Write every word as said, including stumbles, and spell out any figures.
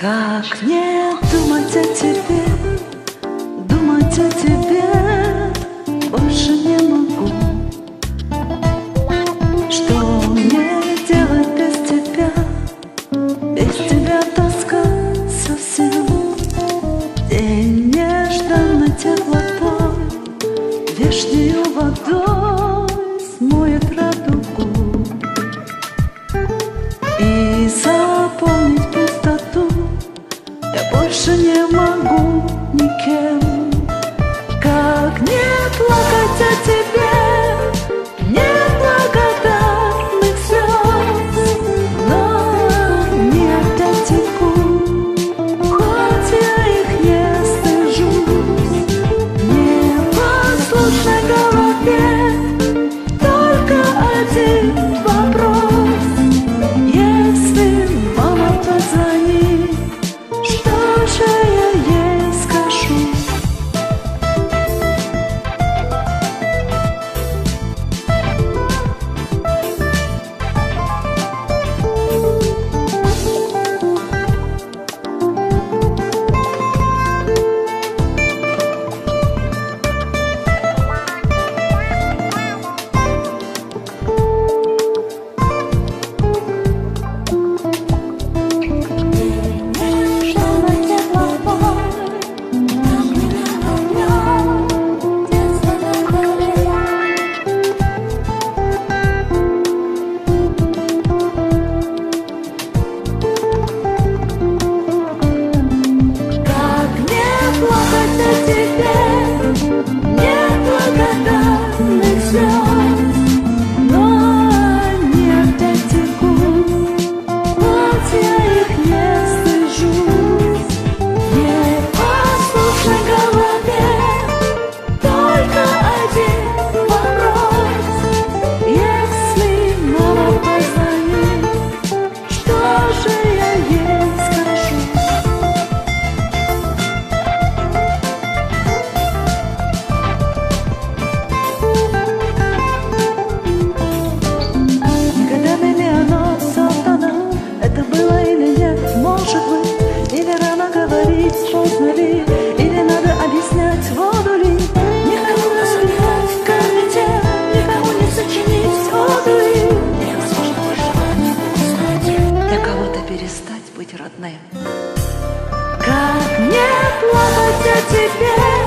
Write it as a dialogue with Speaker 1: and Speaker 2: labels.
Speaker 1: Как не думать о тебе, думать о тебе больше не могу. Что мне делать без тебя? Без тебя тоска совсем. День нежданной теплотой, вешнею водой смоет радугу. И заполнить пустоту я больше не могу никем. Как не плакать о тебе, нет благодарных слез, но они опять текут, хоть я их не стыжусь. Непослушной голове только один вопрос: если мама позвонит, что же я ей скажу? Поздно ли, или надо объяснять, воду ли? Никому не сыграть в комитет, никому не сочинить оду ли? Невозможно выживать, узнать, для кого-то перестать быть родным. Как не плакать о тебе?